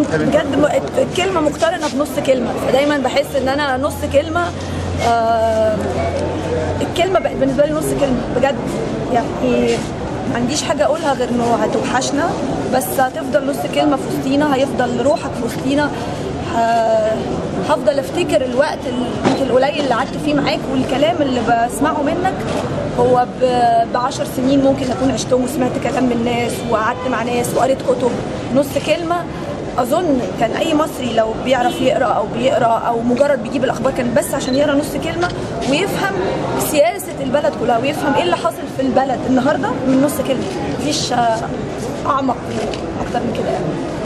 بجد الكلمه مقترنه بنص كلمه، فدايما بحس ان انا نص كلمه الكلمه بقت بالنسبه لي نص كلمه بجد. يعني ما عنديش حاجه اقولها غير انه هتوحشنا، بس هتفضل نص كلمه في وسطينا، هيفضل روحك في وسطينا. هفضل افتكر الوقت القليل اللي قعدت فيه معاك، والكلام اللي بسمعه منك هو ب10 سنين ممكن اكون عشتهم وسمعت كلام من ناس وقعدت مع ناس وقريت كتب. نص كلمه اظن كان اي مصري لو بيعرف يقرا او مجرد بيجيب الاخبار كان بس عشان يقرا نص كلمه ويفهم سياسه البلد كلها ويفهم ايه اللي حاصل في البلد النهارده من نص كلمه. مفيش اعمق اكتر من كده يعني.